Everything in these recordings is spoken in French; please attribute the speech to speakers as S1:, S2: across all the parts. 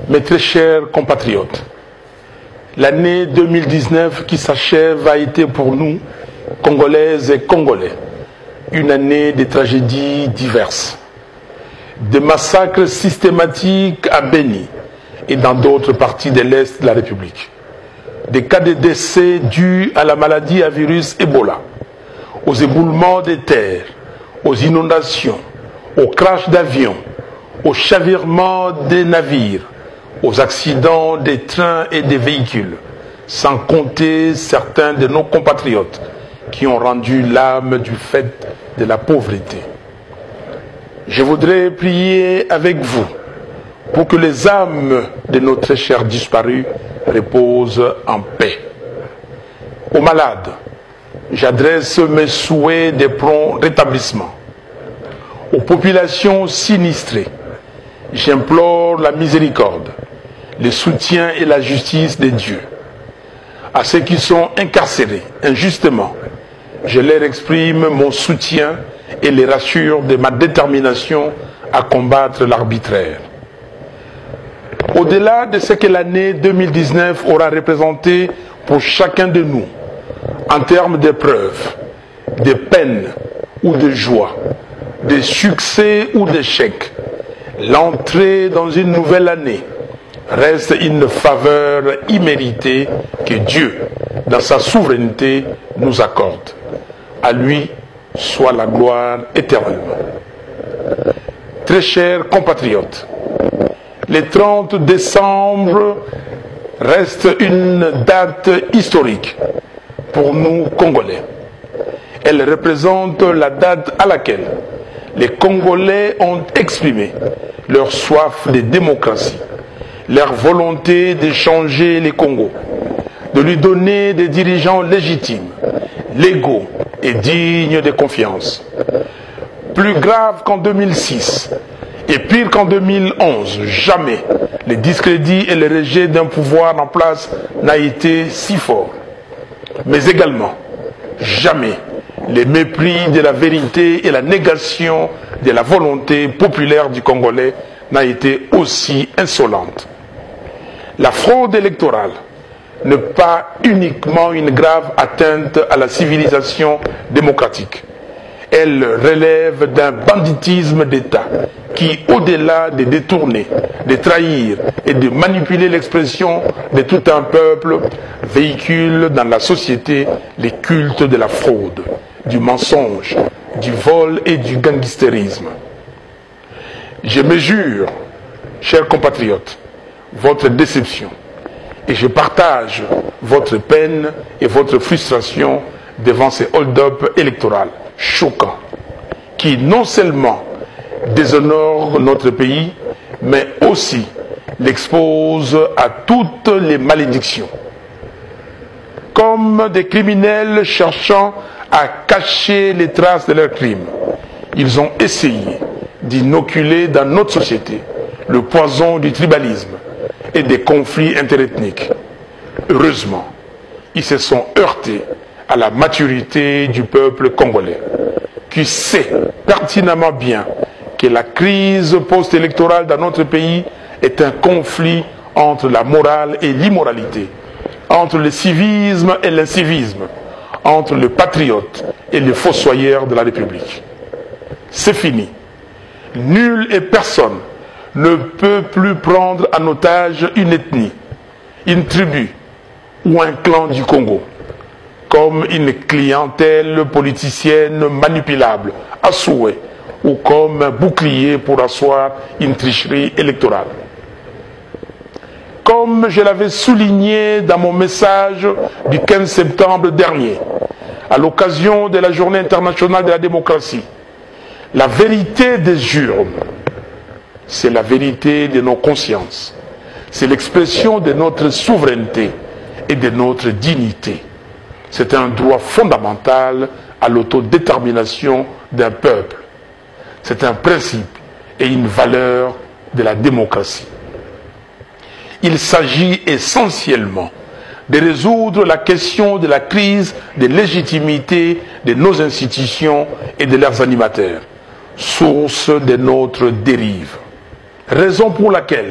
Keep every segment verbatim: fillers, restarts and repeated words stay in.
S1: Mes très chers compatriotes, l'année deux mille dix-neuf qui s'achève a été pour nous, Congolaises et Congolais, une année de tragédies diverses, de massacres systématiques à Beni et dans d'autres parties de l'Est de la République, des cas de décès dus à la maladie à virus Ebola, aux éboulements des terres, aux inondations, aux crashs d'avions, aux chavirements des navires, aux accidents des trains et des véhicules, sans compter certains de nos compatriotes qui ont rendu l'âme du fait de la pauvreté. Je voudrais prier avec vous pour que les âmes de nos très chers disparus reposent en paix. Aux malades, j'adresse mes souhaits de prompt rétablissement. Aux populations sinistrées, j'implore la miséricorde, le soutien et la justice de Dieu. À ceux qui sont incarcérés injustement, je leur exprime mon soutien et les rassure de ma détermination à combattre l'arbitraire. Au-delà de ce que l'année deux mille dix-neuf aura représenté pour chacun de nous, en termes d'épreuves, de peines ou de joie, de succès ou d'échecs, l'entrée dans une nouvelle année reste une faveur imméritée que Dieu, dans sa souveraineté, nous accorde. À lui soit la gloire éternellement. Très chers compatriotes, le trente décembre reste une date historique pour nous Congolais. Elle représente la date à laquelle les Congolais ont exprimé leur soif de démocratie, leur volonté de changer les Congos, de lui donner des dirigeants légitimes, légaux et dignes de confiance. Plus grave qu'en deux mille six et pire qu'en deux mille onze, jamais le discrédit et le rejet d'un pouvoir en place n'a été si fort. Mais également, jamais le mépris de la vérité et la négation de la volonté populaire du Congolais n'a été aussi insolente. La fraude électorale n'est pas uniquement une grave atteinte à la civilisation démocratique. Elle relève d'un banditisme d'État qui, au-delà de détourner, de trahir et de manipuler l'expression de tout un peuple, véhicule dans la société les cultes de la fraude, du mensonge, du vol et du gangstérisme. Je mesure, chers compatriotes, votre déception et je partage votre peine et votre frustration devant ces hold-up électoraux choquants qui non seulement déshonorent notre pays mais aussi l'exposent à toutes les malédictions. Comme des criminels cherchant à cacher les traces de leurs crimes, ils ont essayé d'inoculer dans notre société le poison du tribalisme et des conflits interethniques. Heureusement, ils se sont heurtés à la maturité du peuple congolais, qui sait pertinemment bien que la crise post-électorale dans notre pays est un conflit entre la morale et l'immoralité, entre le civisme et l'incivisme, entre le patriote et le fossoyeur de la République. C'est fini. Nul et personne ne peut plus prendre en otage une ethnie, une tribu ou un clan du Congo comme une clientèle politicienne manipulable à souhait ou comme un bouclier pour asseoir une tricherie électorale. Comme je l'avais souligné dans mon message du quinze septembre dernier, à l'occasion de la Journée internationale de la démocratie, la vérité des urnes, c'est la vérité de nos consciences. C'est l'expression de notre souveraineté et de notre dignité. C'est un droit fondamental à l'autodétermination d'un peuple. C'est un principe et une valeur de la démocratie. Il s'agit essentiellement de résoudre la question de la crise de légitimité de nos institutions et de leurs animateurs, source de notre dérive. Raison pour laquelle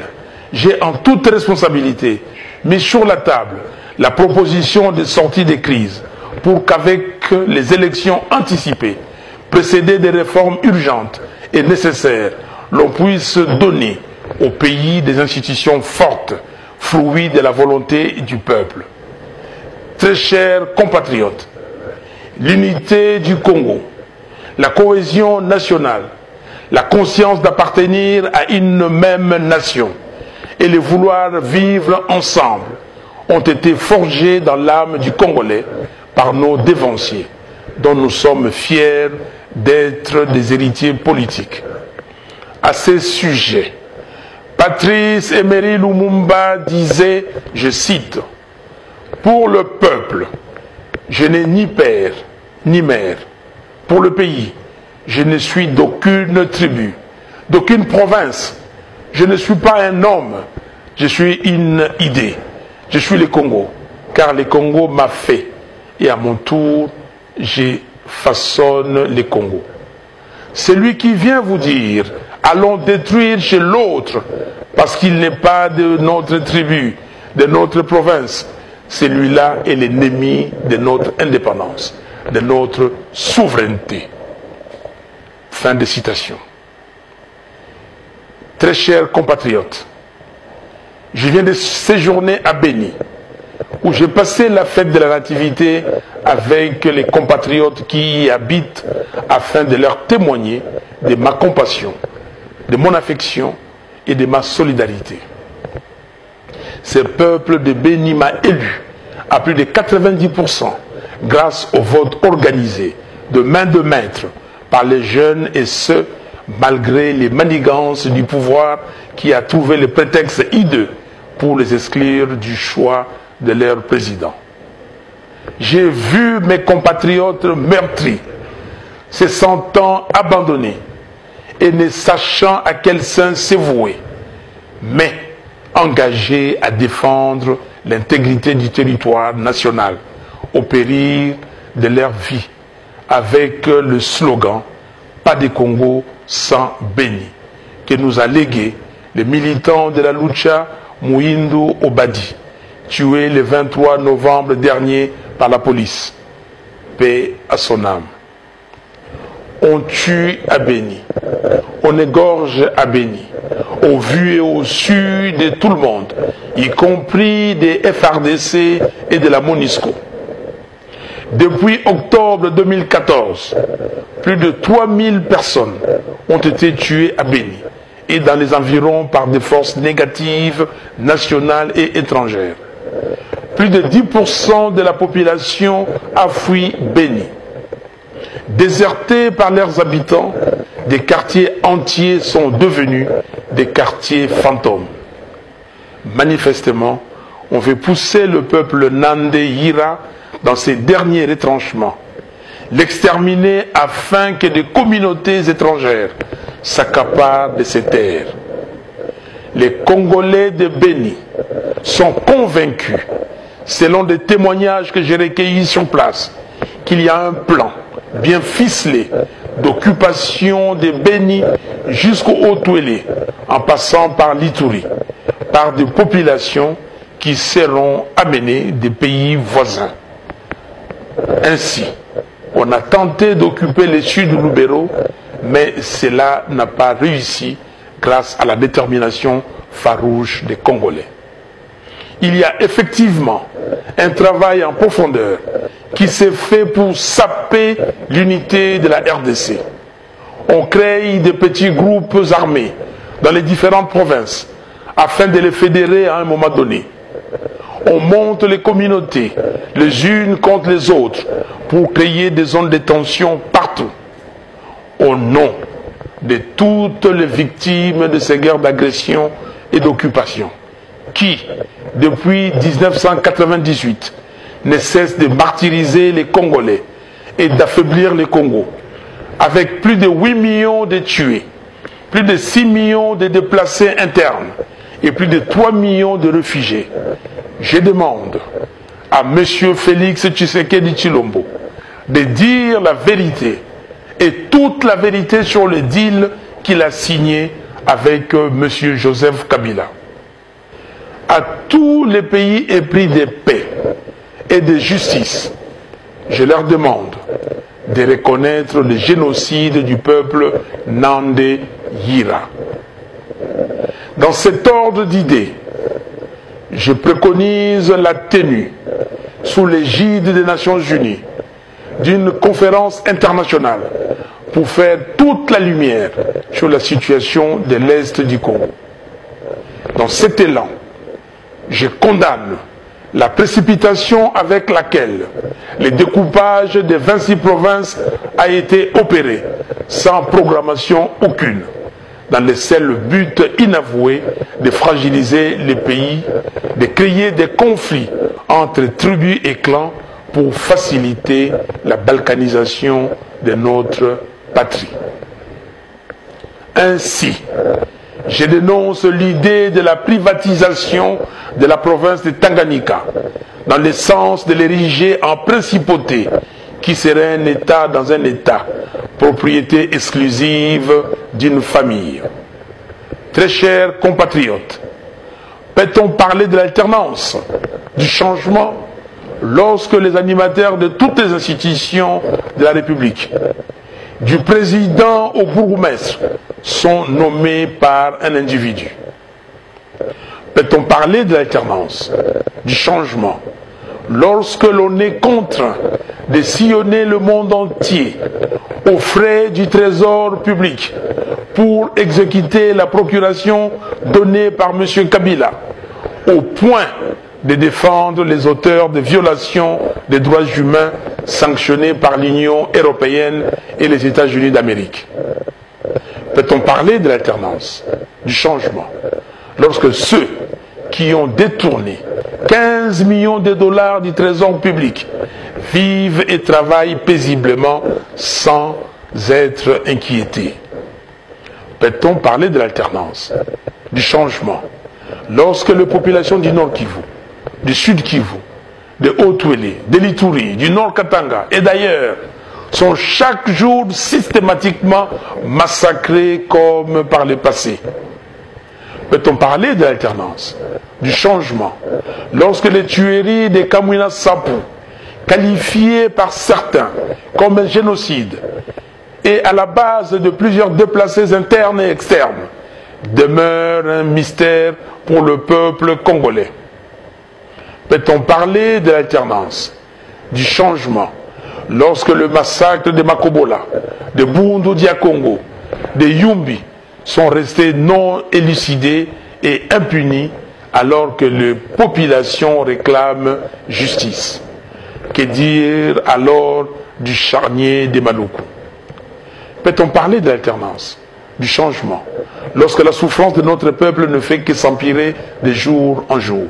S1: j'ai en toute responsabilité mis sur la table la proposition de sortie des crises pour qu'avec les élections anticipées, précédées des réformes urgentes et nécessaires, l'on puisse donner au pays des institutions fortes, fruits de la volonté du peuple. Très chers compatriotes, l'unité du Congo, la cohésion nationale, la conscience d'appartenir à une même nation et le vouloir vivre ensemble ont été forgés dans l'âme du Congolais par nos dévanciers, dont nous sommes fiers d'être des héritiers politiques. À ce sujet, Patrice Emery Lumumba disait, je cite, « Pour le peuple, je n'ai ni père ni mère. Pour le pays, je ne suis d'aucune tribu, d'aucune province. Je ne suis pas un homme, je suis une idée. Je suis le Congo, car le Congo m'a fait. Et à mon tour, je façonne le Congo. » Celui qui vient vous dire, allons détruire chez l'autre, parce qu'il n'est pas de notre tribu, de notre province, celui-là est l'ennemi de notre indépendance, de notre souveraineté. Fin de citation. Très chers compatriotes, je viens de séjourner à Béni, où j'ai passé la fête de la Nativité avec les compatriotes qui y habitent afin de leur témoigner de ma compassion, de mon affection et de ma solidarité. Ce peuple de Béni m'a élu à plus de quatre-vingt-dix pour cent grâce au vote organisé de main de maître par les jeunes et ce, malgré les manigances du pouvoir qui a trouvé le prétexte hideux pour les exclure du choix de leur président. J'ai vu mes compatriotes meurtris, se sentant abandonnés et ne sachant à quel sein se vouer, mais engagés à défendre l'intégrité du territoire national au péril de leur vie, avec le slogan « Pas de Congo sans Béni » que nous a légué les militants de la Lucha Mouindou Obadi, tué le vingt-trois novembre dernier par la police. Paix à son âme. On tue à Béni, on égorge à Béni, au vu et au su de tout le monde, y compris des F R D C et de la MONUSCO. Depuis octobre deux mille quatorze, plus de trois mille personnes ont été tuées à Béni et dans les environs par des forces négatives nationales et étrangères. Plus de dix pour cent de la population a fui Béni. Désertés par leurs habitants, des quartiers entiers sont devenus des quartiers fantômes. Manifestement, on veut pousser le peuple Nandé Yira dans ses derniers retranchements, l'exterminer afin que des communautés étrangères s'accaparent de ses terres. Les Congolais de Béni sont convaincus, selon des témoignages que j'ai recueillis sur place, qu'il y a un plan bien ficelé d'occupation de Béni jusqu'au Haut-Touélé, en passant par l'Ituri, par des populations qui seront amenées des pays voisins. Ainsi, on a tenté d'occuper le sud de Lubero, mais cela n'a pas réussi grâce à la détermination farouche des Congolais. Il y a effectivement un travail en profondeur qui s'est fait pour saper l'unité de la R D C. On crée des petits groupes armés dans les différentes provinces afin de les fédérer à un moment donné. On monte les communautés les unes contre les autres pour créer des zones de tension partout. Au nom de toutes les victimes de ces guerres d'agression et d'occupation, qui, depuis mille neuf cent quatre-vingt-dix-huit, ne cessent de martyriser les Congolais et d'affaiblir le Congo, avec plus de huit millions de tués, plus de six millions de déplacés internes et plus de trois millions de réfugiés. Je demande à M. Félix Tshisekedi Tshilombo de dire la vérité et toute la vérité sur le deal qu'il a signé avec M. Joseph Kabila. à tous les pays épris de paix et de justice, je leur demande de reconnaître le génocide du peuple Nandé Yira. Dans cet ordre d'idées, je préconise la tenue, sous l'égide des Nations Unies, d'une conférence internationale pour faire toute la lumière sur la situation de l'Est du Congo. Dans cet élan, je condamne la précipitation avec laquelle le découpage des vingt-six provinces a été opéré sans programmation aucune, dans le seul but inavoué de fragiliser les pays, de créer des conflits entre tribus et clans pour faciliter la balkanisation de notre patrie. Ainsi, je dénonce l'idée de la privatisation de la province de Tanganyika, dans le sens de l'ériger en principauté, qui serait un État dans un État, propriété exclusive d'une famille. Très chers compatriotes, peut-on parler de l'alternance, du changement, lorsque les animateurs de toutes les institutions de la République, du président au bourgmestre, sont nommés par un individu? Peut-on parler de l'alternance, du changement, lorsque l'on est contraint de sillonner le monde entier aux frais du trésor public pour exécuter la procuration donnée par M. Kabila, au point de défendre les auteurs de violations des droits humains sanctionnés par l'Union européenne et les États-Unis d'Amérique? Peut-on parler de l'alternance, du changement, lorsque ceux qui ont détourné quinze millions de dollars du trésor public vivent et travaillent paisiblement sans être inquiétés? Peut-on parler de l'alternance, du changement, lorsque les populations du Nord Kivu, du Sud Kivu, de Haut-Ouélé, de l'Ituri, du Nord Katanga et d'ailleurs sont chaque jour systématiquement massacrés comme par le passé? Peut-on parler de l'alternance, du changement, lorsque les tueries de Kamwina Sapu, qualifiées par certains comme un génocide et à la base de plusieurs déplacés internes et externes, demeurent un mystère pour le peuple congolais? Peut-on parler de l'alternance, du changement, lorsque le massacre de Makobola, de Bundu Dia Congo, de Yumbi sont restés non élucidés et impunis alors que les populations réclament justice? Que dire alors du charnier des Maluku? Peut-on parler de l'alternance, du changement, lorsque la souffrance de notre peuple ne fait que s'empirer de jour en jour?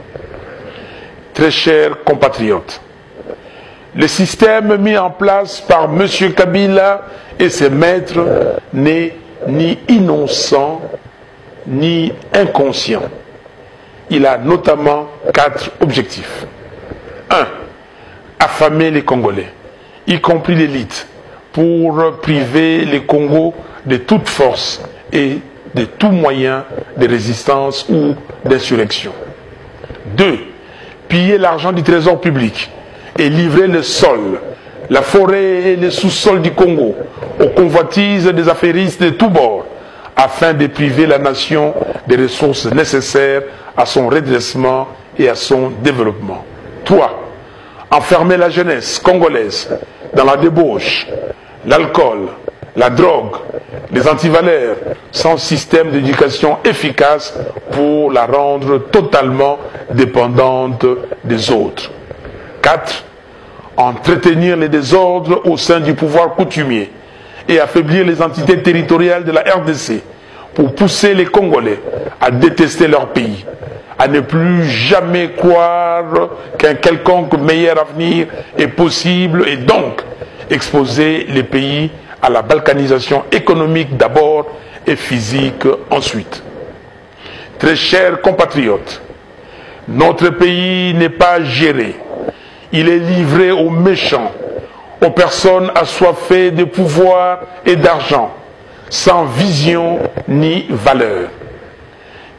S1: Très chers compatriotes, le système mis en place par M. Kabila et ses maîtres n'est ni innocent ni inconscient. Il a notamment quatre objectifs. un. Affamer les Congolais, y compris l'élite, pour priver les Congos de toute force et de tout moyen de résistance ou d'insurrection. deux. Piller l'argent du trésor public et livrer le sol, la forêt et le sous-sol du Congo aux convoitises des affairistes de tous bords, afin de priver la nation des ressources nécessaires à son redressement et à son développement. trois. Enfermer la jeunesse congolaise dans la débauche, l'alcool, la drogue, les antivaleurs, sans système d'éducation efficace pour la rendre totalement dépendante des autres. quatre. Entretenir les désordres au sein du pouvoir coutumier et affaiblir les entités territoriales de la R D C pour pousser les Congolais à détester leur pays, à ne plus jamais croire qu'un quelconque meilleur avenir est possible et donc exposer les pays à la balkanisation économique d'abord et physique ensuite. Très chers compatriotes, notre pays n'est pas géré. Il est livré aux méchants, aux personnes assoiffées de pouvoir et d'argent, sans vision ni valeur.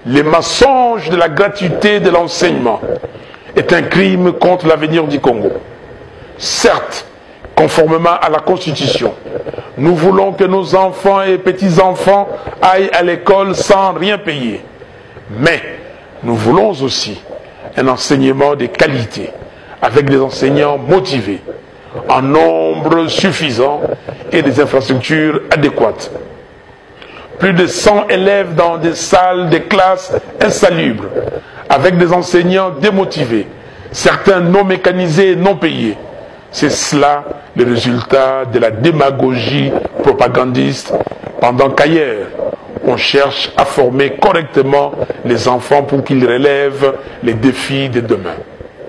S1: le mensonge de la gratuité de l'enseignement est un crime contre l'avenir du Congo. Certes, conformément à la Constitution, nous voulons que nos enfants et petits-enfants aillent à l'école sans rien payer. Mais nous voulons aussi un enseignement de qualité, avec des enseignants motivés, en nombre suffisant et des infrastructures adéquates. Plus de cent élèves dans des salles de classe insalubres, avec des enseignants démotivés, certains non mécanisés et non payés. C'est cela le résultat de la démagogie propagandiste, pendant qu'ailleurs, on cherche à former correctement les enfants pour qu'ils relèvent les défis de demain.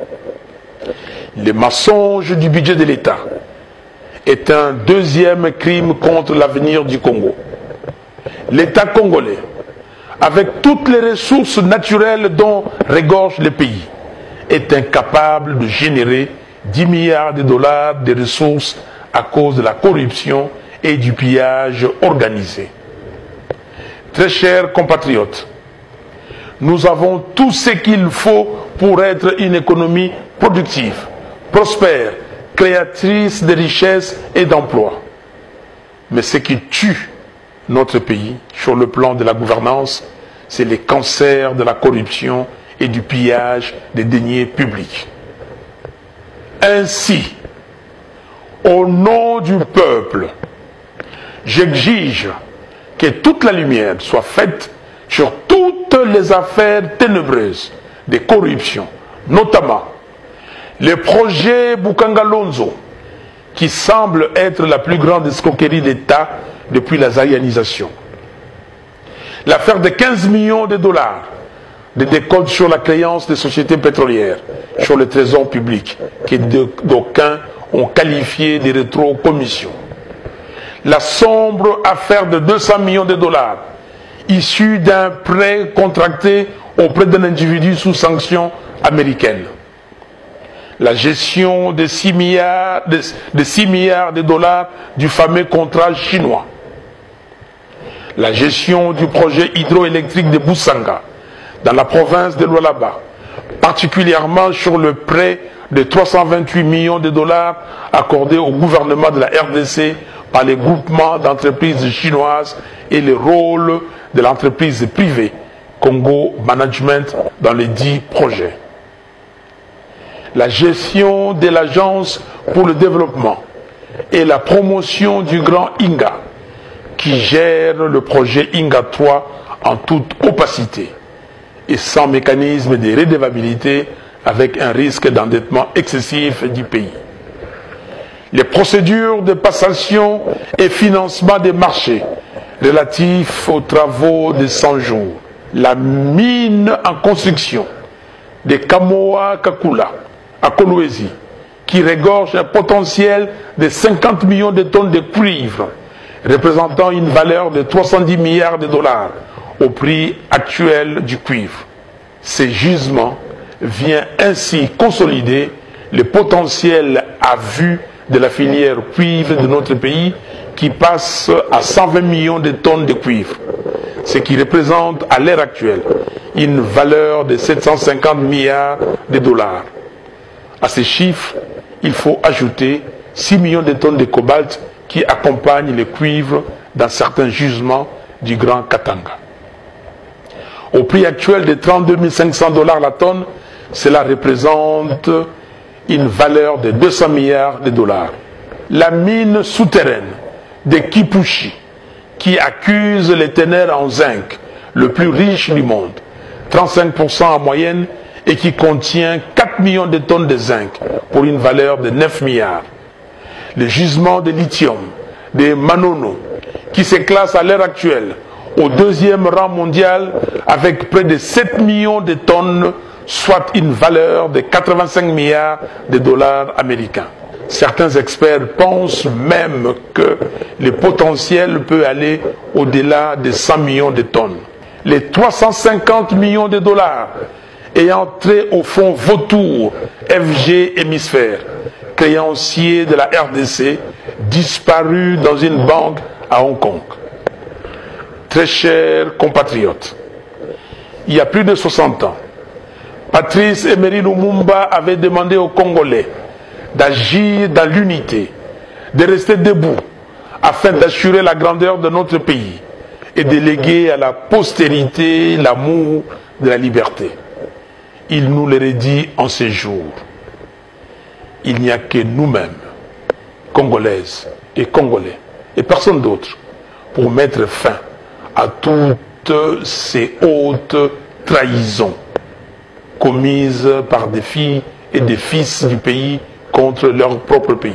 S1: Le mensonge du budget de l'État est un deuxième crime contre l'avenir du Congo. L'État congolais, avec toutes les ressources naturelles dont regorge le pays, est incapable de générer dix milliards de dollars de ressources à cause de la corruption et du pillage organisé. Très chers compatriotes, nous avons tout ce qu'il faut pour être une économie productive, prospère, créatrice de richesses et d'emplois. Mais ce qui tue notre pays sur le plan de la gouvernance, c'est les cancers de la corruption et du pillage des deniers publics. Ainsi, au nom du peuple, j'exige que toute la lumière soit faite sur toutes les affaires ténébreuses de corruption, notamment le projet Boukangalonzo, qui semble être la plus grande escroquerie d'État depuis la zaïanisation. L'affaire de quinze millions de dollars de décompte sur la créance des sociétés pétrolières, sur le trésor public, que d'aucuns ont qualifié de rétro-commission. La sombre affaire de deux cents millions de dollars, issue d'un prêt contracté auprès d'un individu sous sanction américaine. La gestion de six milliards de, de six milliards de dollars du fameux contrat chinois. La gestion du projet hydroélectrique de Boussanga, dans la province de Lualaba, particulièrement sur le prêt de trois cent vingt-huit millions de dollars accordé au gouvernement de la R D C par les groupements d'entreprises chinoises et le rôle de l'entreprise privée Congo Management dans les dix projets. La gestion de l'Agence pour le développement et la promotion du Grand Inga, qui gère le projet Inga trois en toute opacité et sans mécanisme de redevabilité, avec un risque d'endettement excessif du pays. Les procédures de passation et financement des marchés relatifs aux travaux de cent jours. La mine en construction de Kamoa Kakula à Kolwezi, qui regorge un potentiel de cinquante millions de tonnes de cuivre, représentant une valeur de trois cent dix milliards de dollars au prix actuel du cuivre. Ces gisements viennent ainsi consolider le potentiel à vue de la filière cuivre de notre pays, qui passe à cent vingt millions de tonnes de cuivre, ce qui représente à l'heure actuelle une valeur de sept cent cinquante milliards de dollars. À ces chiffres, il faut ajouter six millions de tonnes de cobalt qui accompagnent le cuivre dans certains gisements du Grand Katanga. Au prix actuel de trente-deux mille cinq cents dollars la tonne, cela représente une valeur de deux cents milliards de dollars. La mine souterraine de Kipushi, qui accuse les ténèbres en zinc, le plus riche du monde, trente-cinq pour cent en moyenne, et qui contient quatre millions de tonnes de zinc pour une valeur de neuf milliards. Le gisement de lithium de Manono, qui se classe à l'heure actuelle au deuxième rang mondial avec près de sept millions de tonnes, soit une valeur de quatre-vingt-cinq milliards de dollars américains. Certains experts pensent même que le potentiel peut aller au-delà de cent millions de tonnes. Les trois cent cinquante millions de dollars ayant trait au fonds Vautour F G Hémisphère, créancier de la R D C, disparu dans une banque à Hong Kong. Très chers compatriotes, il y a plus de soixante ans, Patrice Emery Lumumba avait demandé aux Congolais d'agir dans l'unité, de rester debout afin d'assurer la grandeur de notre pays et de léguer à la postérité l'amour de la liberté. Il nous le redit en ces jours. Il n'y a que nous-mêmes, Congolaises et Congolais, et personne d'autre, pour mettre fin à toutes ces hautes trahisons commises par des filles et des fils du pays contre leur propre pays.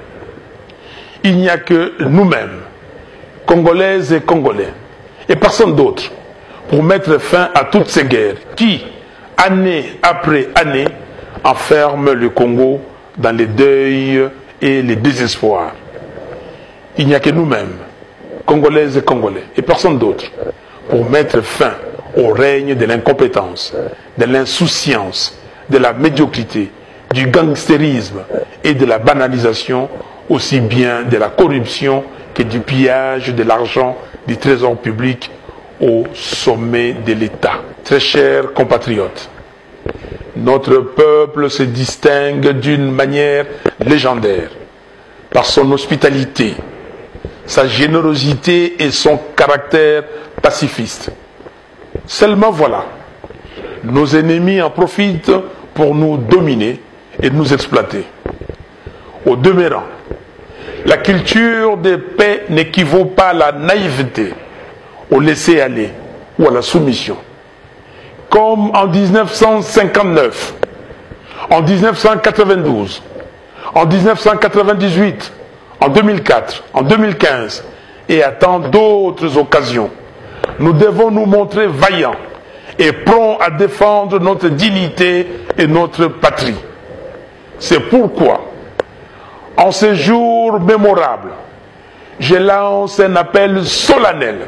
S1: Il n'y a que nous-mêmes, Congolaises et Congolais, et personne d'autre, pour mettre fin à toutes ces guerres qui, année après année, enferment le Congo dans les deuils et les désespoirs. Il n'y a que nous-mêmes, Congolaises et Congolais, et personne d'autre, pour mettre fin au règne de l'incompétence, de l'insouciance, de la médiocrité, du gangstérisme et de la banalisation, aussi bien de la corruption que du pillage de l'argent du trésor public au sommet de l'État. Très chers compatriotes, notre peuple se distingue d'une manière légendaire par son hospitalité, sa générosité et son caractère pacifiste. Seulement voilà, nos ennemis en profitent pour nous dominer et nous exploiter. Au demeurant, la culture de paix n'équivaut pas à la naïveté, au laisser-aller ou à la soumission. Comme en mille neuf cent cinquante-neuf, en mille neuf cent quatre-vingt-douze, en mille neuf cent quatre-vingt-dix-huit, en deux mille quatre, en deux mille quinze et à tant d'autres occasions, nous devons nous montrer vaillants et prompts à défendre notre dignité et notre patrie. C'est pourquoi, en ces jours mémorables, je lance un appel solennel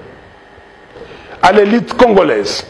S1: à l'élite congolaise.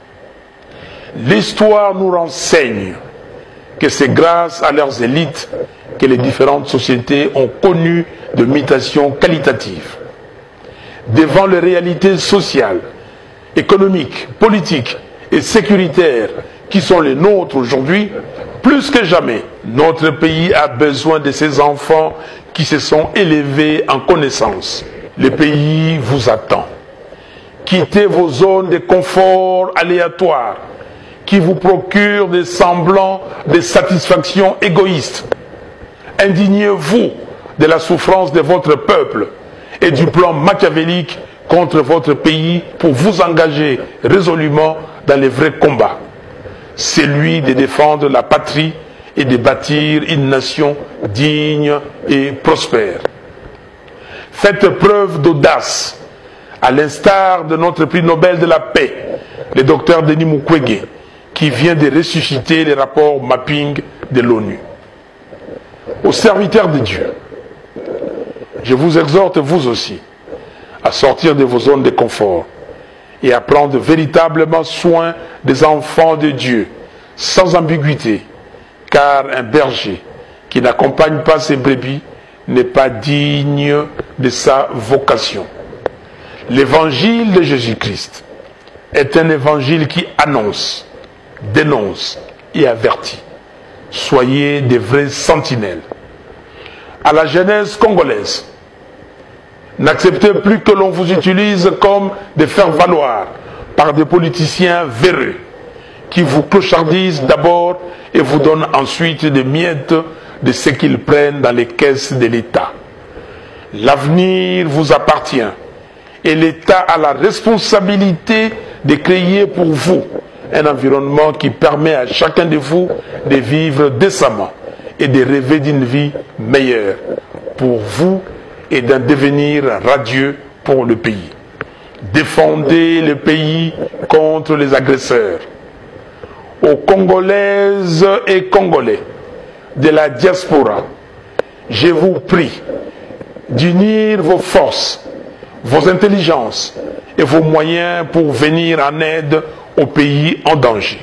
S1: L'histoire nous renseigne que c'est grâce à leurs élites que les différentes sociétés ont connu de mutations qualitatives. Devant les réalités sociales, économiques, politiques et sécuritaires qui sont les nôtres aujourd'hui, plus que jamais, notre pays a besoin de ces enfants qui se sont élevés en connaissance. Le pays vous attend. Quittez vos zones de confort aléatoires qui vous procurent des semblants de satisfaction égoïste. Indignez-vous de la souffrance de votre peuple et du plan machiavélique contre votre pays pour vous engager résolument dans les vrais combats. Celui de défendre la patrie et de bâtir une nation digne et prospère. Faites preuve d'audace, à l'instar de notre prix Nobel de la paix, le docteur Denis Mukwege, qui vient de ressusciter les rapports mapping de l'ONU. Aux serviteurs de Dieu, je vous exhorte vous aussi à sortir de vos zones de confort et à prendre véritablement soin des enfants de Dieu, sans ambiguïté, car un berger qui n'accompagne pas ses brebis n'est pas digne de sa vocation. L'évangile de Jésus-Christ est un évangile qui annonce, dénonce et avertit. Soyez des vrais sentinelles. À la jeunesse congolaise, n'acceptez plus que l'on vous utilise comme des faire-valoir par des politiciens véreux qui vous clochardisent d'abord et vous donnent ensuite des miettes de ce qu'ils prennent dans les caisses de l'État. L'avenir vous appartient et l'État a la responsabilité de créer pour vous un environnement qui permet à chacun de vous de vivre décemment et de rêver d'une vie meilleure pour vous et d'un devenir radieux pour le pays. Défendez le pays contre les agresseurs. Aux Congolaises et Congolais de la diaspora, je vous prie d'unir vos forces, vos intelligences et vos moyens pour venir en aide aux pays en danger.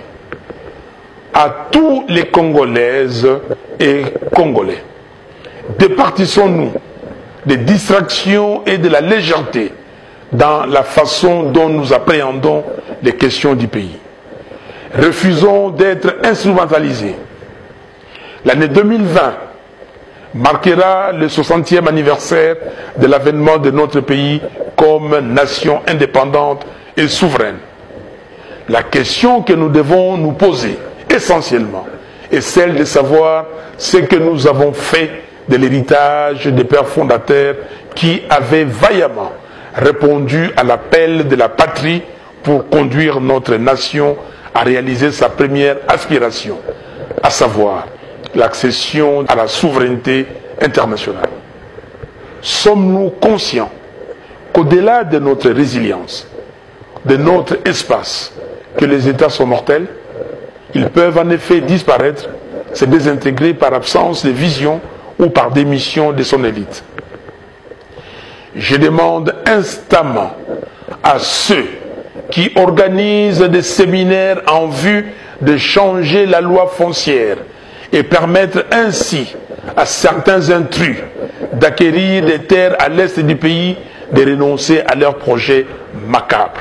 S1: À tous les Congolaises et Congolais, départissons-nous des distractions et de la légèreté dans la façon dont nous appréhendons les questions du pays. Refusons d'être instrumentalisés. L'année deux mille vingt marquera le soixantième anniversaire de l'avènement de notre pays comme nation indépendante et souveraine. La question que nous devons nous poser essentiellement est celle de savoir ce que nous avons fait de l'héritage des pères fondateurs qui avaient vaillamment répondu à l'appel de la patrie pour conduire notre nation à réaliser sa première aspiration, à savoir l'accession à la souveraineté internationale. Sommes-nous conscients qu'au-delà de notre résilience, de notre espace, que les États sont mortels? Ils peuvent en effet disparaître, se désintégrer par absence de vision ou par démission de son élite. Je demande instamment à ceux qui organisent des séminaires en vue de changer la loi foncière et permettre ainsi à certains intrus d'acquérir des terres à l'est du pays de renoncer à leurs projets macabres.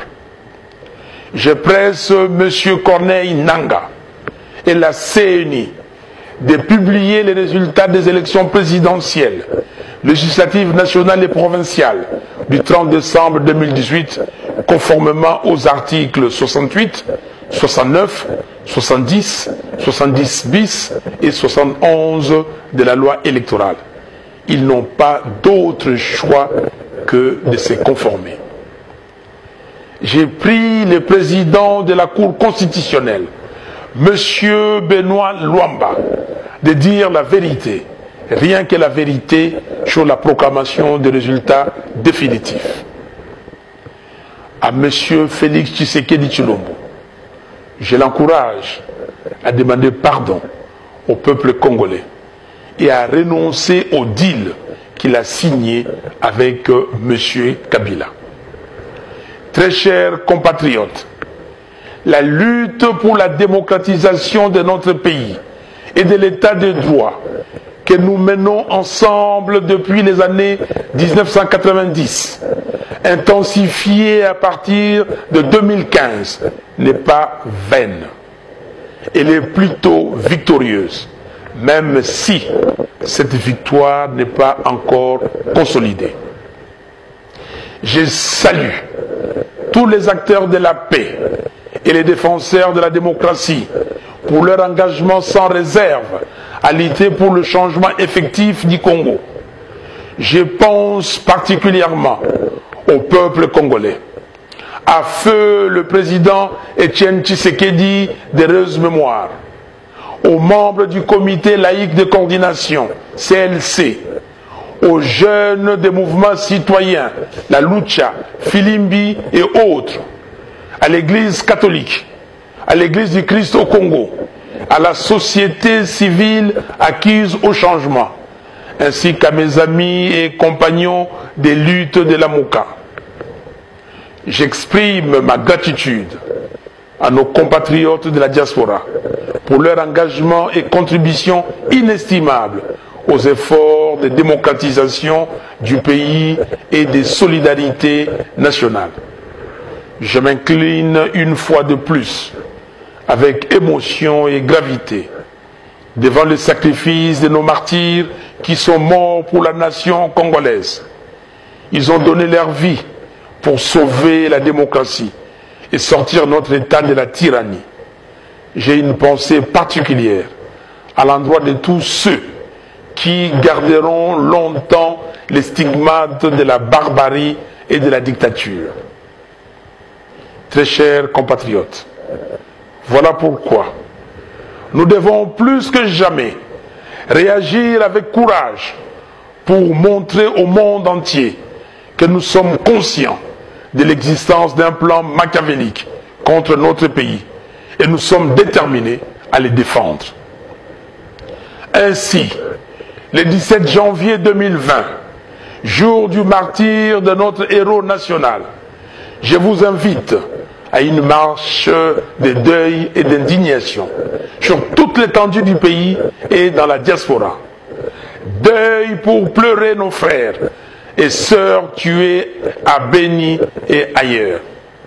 S1: Je presse M. Corneille Nangaa et la C N I de publier les résultats des élections présidentielles, législatives nationales et provinciales du trente décembre deux mille dix-huit, conformément aux articles soixante-huit, soixante-neuf, soixante-dix, soixante-dix bis et soixante et onze de la loi électorale. Ils n'ont pas d'autre choix que de se conformer. J'ai pris le président de la Cour constitutionnelle, M. Benoît Luamba, de dire la vérité, rien que la vérité sur la proclamation des résultats définitifs. À M. Félix Tshisekedi Tshilombo, je l'encourage à demander pardon au peuple congolais et à renoncer au deal qu'il a signé avec M. Kabila. Très chers compatriotes, la lutte pour la démocratisation de notre pays et de l'état de droit que nous menons ensemble depuis les années mille neuf cent quatre-vingt-dix, intensifiée à partir de deux mille quinze, n'est pas vaine. Elle est plutôt victorieuse, même si cette victoire n'est pas encore consolidée. Je salue tous les acteurs de la paix et les défenseurs de la démocratie pour leur engagement sans réserve à lutter pour le changement effectif du Congo. Je pense particulièrement au peuple congolais. À feu le président Etienne Tshisekedi d'heureuse mémoire, aux membres du comité laïque de coordination, C L C, aux jeunes des mouvements citoyens, la Lucha, Filimbi et autres, à l'église catholique, à l'église du Christ au Congo, à la société civile acquise au changement, ainsi qu'à mes amis et compagnons des luttes de la Mouka. J'exprime ma gratitude à nos compatriotes de la diaspora pour leur engagement et contribution inestimable aux efforts de démocratisation du pays et de solidarité nationale. Je m'incline une fois de plus, avec émotion et gravité, devant le sacrifice de nos martyrs qui sont morts pour la nation congolaise. Ils ont donné leur vie pour sauver la démocratie et sortir notre État de la tyrannie. J'ai une pensée particulière à l'endroit de tous ceux qui garderont longtemps les stigmates de la barbarie et de la dictature. Très chers compatriotes, voilà pourquoi nous devons plus que jamais réagir avec courage pour montrer au monde entier que nous sommes conscients de l'existence d'un plan machiavélique contre notre pays et nous sommes déterminés à les défendre. Ainsi, le dix-sept janvier deux mille vingt, jour du martyre de notre héros national, je vous invite à une marche de deuil et d'indignation sur toute l'étendue du pays et dans la diaspora. Deuil pour pleurer nos frères et sœurs tués à Béni et ailleurs.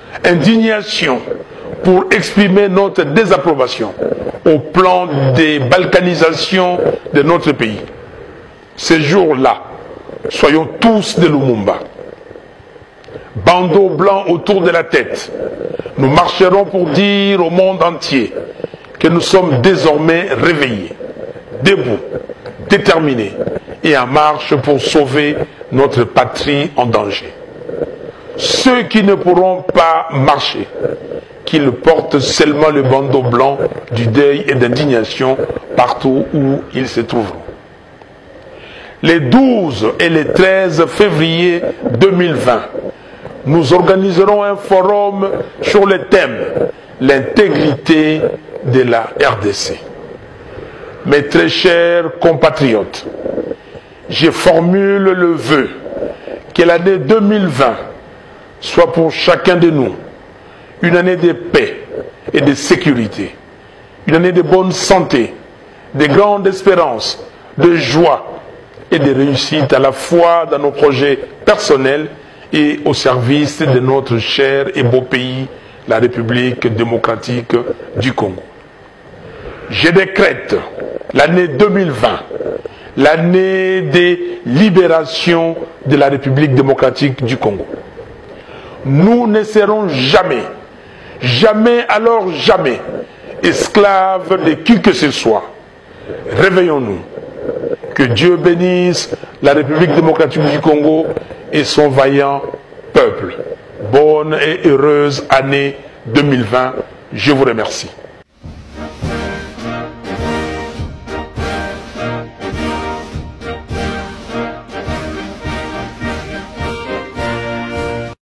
S1: indignation pour exprimer notre désapprobation au plan des balkanisations de notre pays. Ces jours-là, soyons tous de Lumumba. Bandeau blanc autour de la tête, nous marcherons pour dire au monde entier que nous sommes désormais réveillés, debout, déterminés et en marche pour sauver notre patrie en danger. Ceux qui ne pourront pas marcher, qu'ils portent seulement le bandeau blanc du deuil et d'indignation partout où ils se trouveront. Les douze et les treize février deux mille vingt, nous organiserons un forum sur le thème « L'intégrité de la R D C ». Mes très chers compatriotes, je formule le vœu que l'année deux mille vingt soit pour chacun de nous une année de paix et de sécurité, une année de bonne santé, de grande espérance, de joie et de réussite à la fois dans nos projets personnels et au service de notre cher et beau pays, la République démocratique du Congo. Je décrète l'année deux mille vingt, l'année de libération de la République démocratique du Congo. Nous ne serons jamais, jamais alors jamais, esclaves de qui que ce soit. Réveillons-nous. Que Dieu bénisse la République démocratique du Congo et son vaillant peuple. Bonne et heureuse année deux mille vingt. Je vous remercie.